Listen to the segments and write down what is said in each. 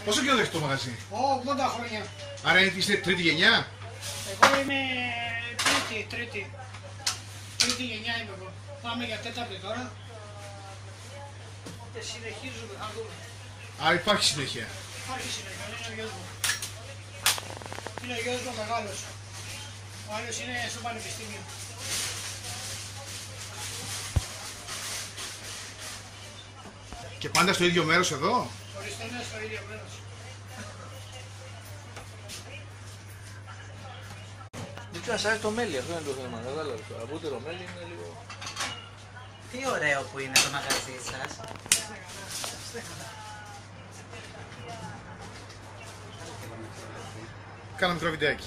Πόσο καιρό έχετε το μαγαζί? 80 χρόνια. Άρα είστε τρίτη γενιά? Εγώ είμαι τρίτη γενιά είμαι εγώ. Πάμε για τέταρτη τώρα. Και συνεχίζουμε, θα δούμε. Άρα υπάρχει συνέχεια. Υπάρχει συνέχεια, είναι ο γιος μου. Είναι ο γιος μου μεγάλος. Ο άλλος είναι στο πανεπιστήμιο. Και πάντα στο ίδιο μέρος εδώ? Ορίστε, είναι στο ίδιο μέρος. Δεν ξέρω, σας αρέσει το μέλι, αυτό είναι το θέμα, κατάλαβες. Το απότερο μέλι είναι λίγο... Τι ωραίο που είναι το μαγαζί σας. Κάνα μικρό βιντεάκι.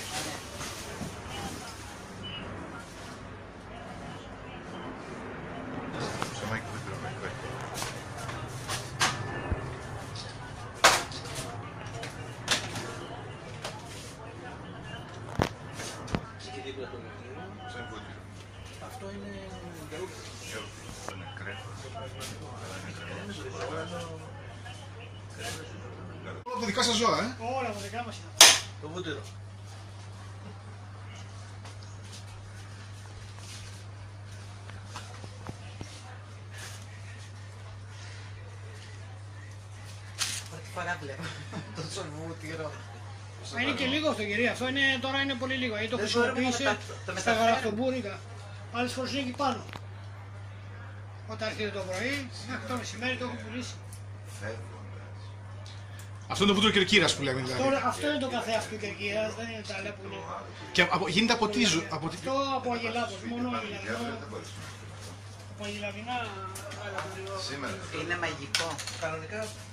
Αυτό είναι γιαούρτι. Όλα τα δικά σας ζώα, Όλα τα δικά μας είναι. Το βούτυρο. Πρώτη φορά βλέπω τόσο βούτυρο. Είναι και λίγο αυτό, κυρία. Αυτό είναι, τώρα είναι πολύ λίγο. Γιατί το Δεν μπορούμε να χρησιμοποίησε το στα μεταφέρουμε. γαλακτομπούρικα. Άλλες φορές είναι εκεί πάνω. Όταν έρχεται το πρωί, μέχρι το μεσημέρι το έχω πουλήσει. Αυτό είναι το βούτυρο Κερκύρας που λέμε δηλαδή. Αυτό είναι το καθεαυτού Κερκύρας, δεν είναι τα άλλα που είναι. Και γίνεται από τι ζω... Αυτό από αγελάδος, μόνο αγελαδινό. Από αγελαδινά άλλα. Είναι μαγικό. Κανονικά